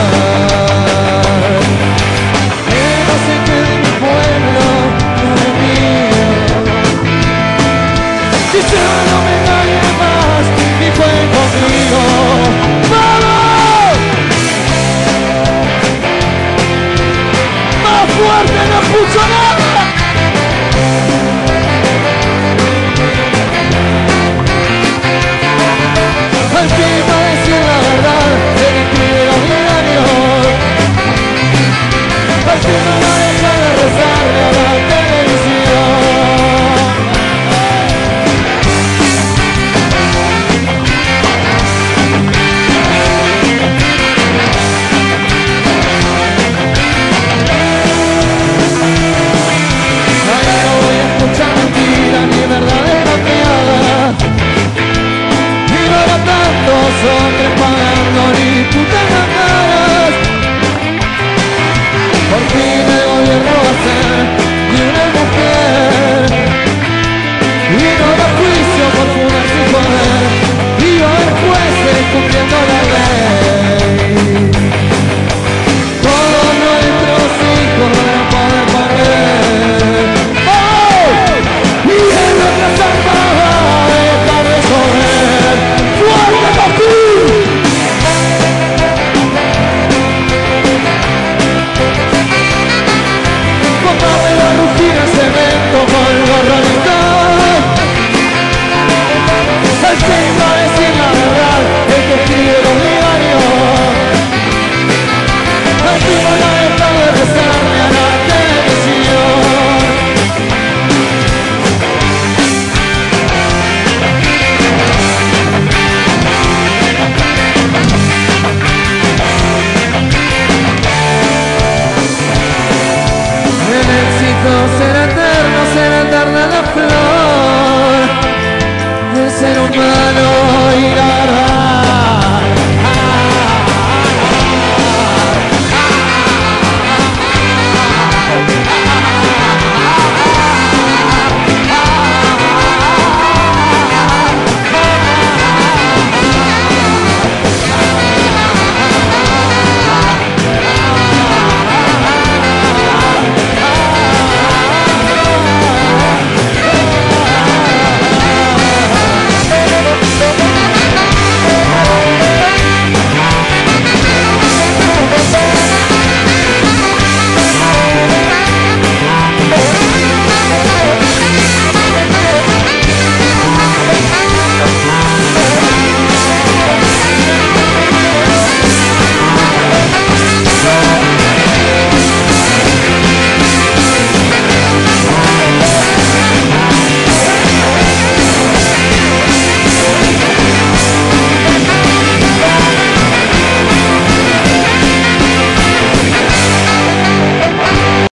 Que no se quede mi pueblo, no es mío. Si ya no me engañe más, ni jueguen conmigo. ¡Vamos! ¡Más fuerte, no escucho nada! Al fin va a decir la verdad, se le pide los diarios. Al fin no va a dejar de rezarle a la televisión. Ahí no voy a escuchar mentiras ni verdaderas criadas. Y no era tantos hombres pagando ni puta nada.